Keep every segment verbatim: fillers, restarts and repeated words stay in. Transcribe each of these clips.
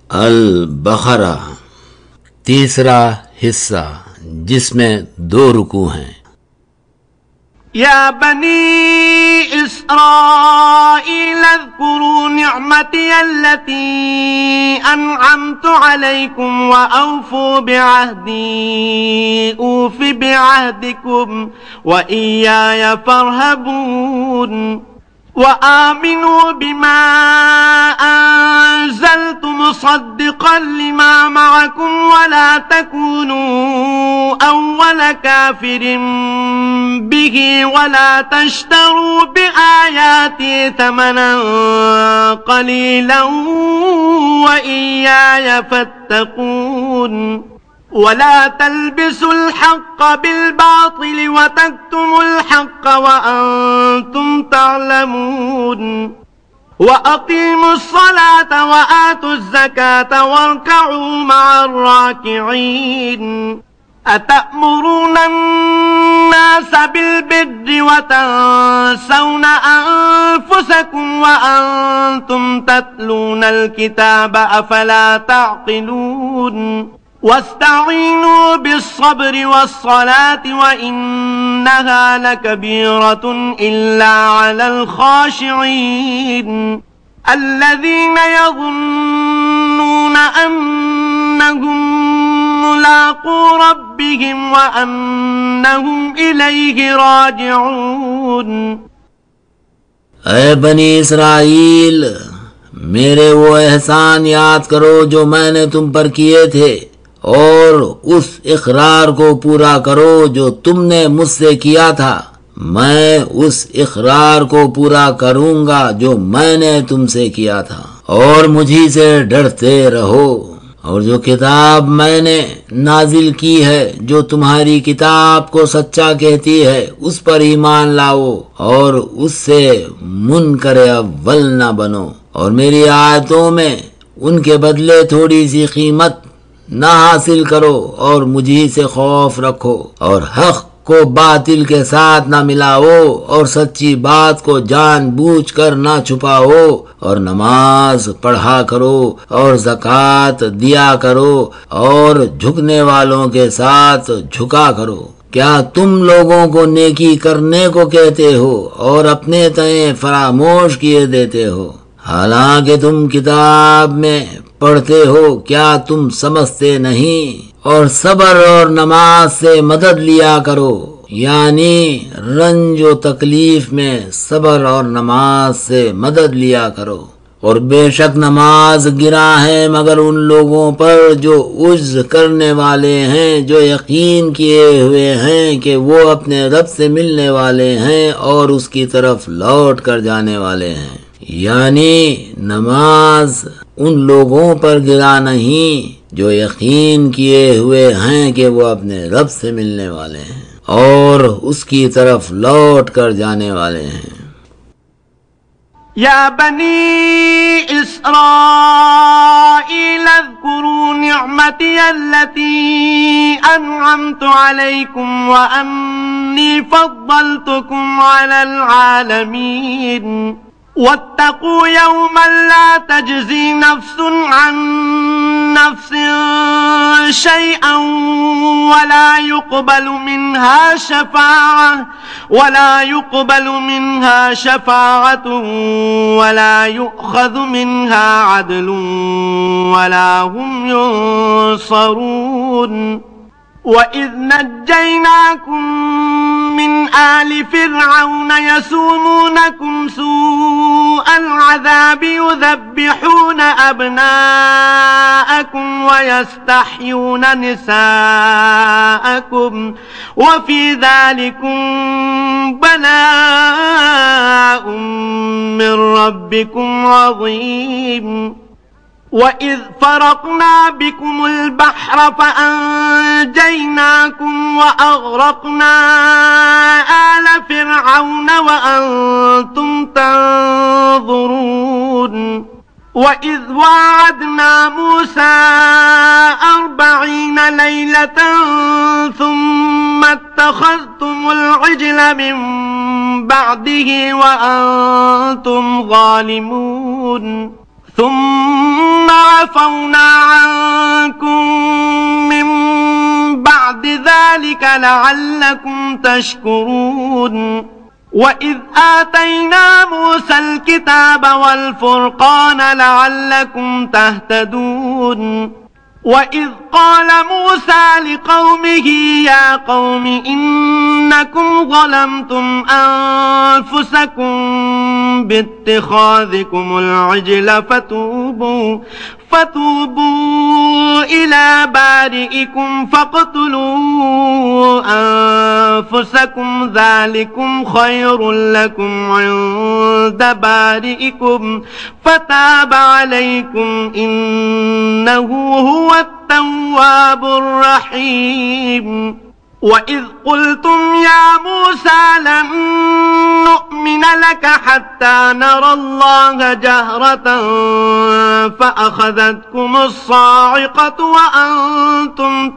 अल बकरा तीसरा हिस्सा, जिसमें दो रुकू हैं। या बनी इस्राईल अज़्कुरू निअमती अल्लती अनअमतु अलैकुम व औफू बिअहदी ऊफि बिअहदिकुम व इय्याय फर्हबून व आमिनू बिमा अंज़लतु मुसद्दिक़न लिमा मअकुम व ला तकूनू अव्वल काफिरिन बिही व ला तश्तरू बिआयाती थमनन क़लीलन व इय्याय फत्तक़ून वला तल्बिसुल हक़्क़ बिलबातिल व तक्तुमुल हक़्क़ व अंतुम तअलमून व अक़ीमुस सलात व आतुज़ ज़कात वरकऊ मअर राकिईन अतअमुरूना अन्नास बिलबिर्रि व तंसौना अनफुसकुम व अंतुम तत्लूनल किताब अफला तअक़िलून वस्तईनू बिस्सब्रि वस्सलाति व इन्नहा लकबीरतुन इल्ला अलल खाशिईन अल्लज़ीना यज़ुन्नूना अन्नहुम मुलाक़ू रब्बिहिम व अन्नहुम इलैहि राजिऊन। ऐ बनी इस्राईल, मेरे वो एहसान याद करो जो मैंने तुम पर किए थे, और उस इकरार को पूरा करो जो तुमने मुझसे किया था। मैं उस इकरार को पूरा करूंगा जो मैंने तुमसे किया था, और मुझी से डरते रहो। और जो किताब मैंने नाजिल की है, जो तुम्हारी किताब को सच्चा कहती है, उस पर ईमान लाओ और उससे मुनकर अव्वल न बनो, और मेरी आयतों में उनके बदले थोड़ी सी कीमत ना हासिल करो, और मुझी से खौफ रखो, और हक को बातिल के साथ ना मिलाओ, और सच्ची बात को जानबूझ कर ना छुपाओ, और नमाज पढ़ा करो और ज़कात दिया करो, और झुकने वालों के साथ झुका करो। क्या तुम लोगों को नेकी करने को कहते हो और अपने तय फरामोश किए देते हो? हालांकि तुम किताब में पढ़ते हो, क्या तुम समझते नहीं? और सब्र और नमाज से मदद लिया करो, यानी रंज और तकलीफ में सब्र और नमाज से मदद लिया करो। और बेशक नमाज गिरा है मगर उन लोगों पर जो उज्र करने वाले हैं, जो यकीन किए हुए हैं कि वो अपने रब से मिलने वाले हैं और उसकी तरफ लौट कर जाने वाले हैं। यानी नमाज उन लोगों पर गिरा नहीं जो यकीन किए हुए हैं कि वो अपने रब से मिलने वाले हैं और उसकी तरफ लौट कर जाने वाले हैं। या बनी इस्राईल अज़्कुरू निअमती अल्लती अनअमतु अलैकुम व अन्नी फद्दलतुकुम अलल आलमीन वत्तकू यौमन ला तजज़ी नफ्सुन अन नफ्सिन शैअन वला युक़बलु मिन्हा शफ़ाअह वला युक़बलु मिन्हा शफ़ाअतुन वला युअख़ज़ु मिन्हा अदलुन वला हुम युनसरून। वइज़ नज्जयनाकुम मिन आलि फ़िरऔन यसूमूनकुम सूअल अज़ाबि युज़ब्बिहून अब्नाअकुम वयस्तहयून निसाअकुम वफ़ी ज़ालिकुम बलाउम मिन रब्बिकुम अज़ीम। वइज़ फ़रक़ना बिकुमुल बहर फ़अंजयनाकुम वअग़रक़ना आल फ़िरऔन वअंतुम तंज़ुरून। वइज़ वाअदना मूसा अर्बईन लैलतन थुम्म इत्तख़ज़्तुमुल इज्ल मिन बअदिही वअंतुम ज़ालिमून। ثم عفونا عنكم من بعد ذلك لعلكم تشكرون وإذ آتينا موسى الكتاب والفرقان لعلكم تهتدون وإذ قال موسى لقومه يا قوم إنكم ظلمتم أنفسكم باتخاذكم العجل فتوبوا فتوبوا إلى بارئكم فاقتلوا أنفسكم ذلكم خير لكم عند بارئكم فتاب عليكم إنه هو التواب الرحيم وإذ قلتم يا موسى لن نؤمن لك حتى نرى الله جهرة فأخذتكم الصاعقة وأنتم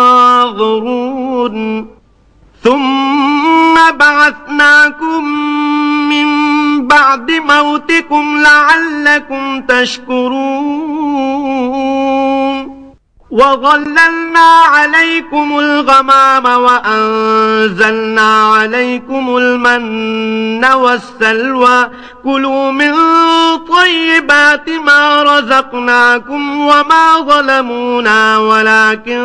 تنظرون ثم بعثناكم من بعد موتكم لعلكم تشكرون وظللنا عليكم الغمام وأنزلنا عليكم المن والسلوى كلوا من طيبات ما رزقناكم وما ظلمونا ولكن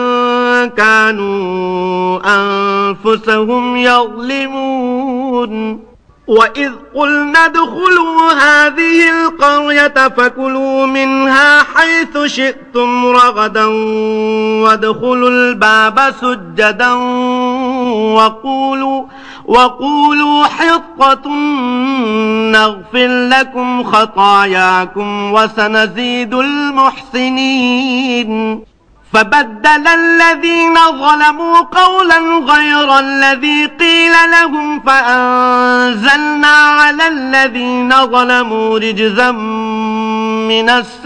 كانوا أنفسهم يظلمون وإذ قلنا ادخلوا هذه القرية فكلوا منها حيث شئتم رغدا وادخلوا الباب سجدا وقولوا, وقولوا حطة نغفر لكم خطاياكم وسنزيد المحسنين فبدل الذين ظلموا قولا غير الذي قيل لهم فأنزلنا على الذين ظلموا رجزا من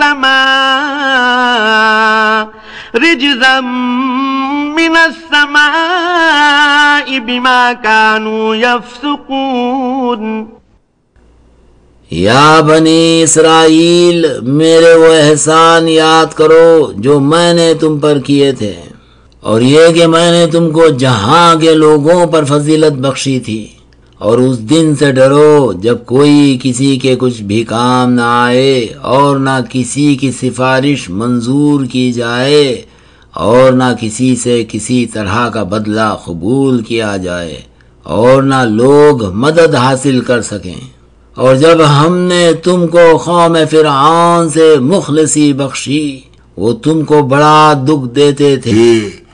السماء رجزا من السماء بما كانوا يفسقون या बनी इसराइल मेरे वो एहसान याद करो जो मैंने तुम पर किए थे और ये कि मैंने तुमको जहां के लोगों पर फजीलत बख्शी थी और उस दिन से डरो जब कोई किसी के कुछ भी काम ना आए और ना किसी की सिफारिश मंजूर की जाए और ना किसी से किसी तरह का बदला कबूल किया जाए और ना लोग मदद हासिल कर सकें और जब हमने तुमको कौम फिरऔन से मुखलसी बख्शी वो तुमको बड़ा दुख देते थे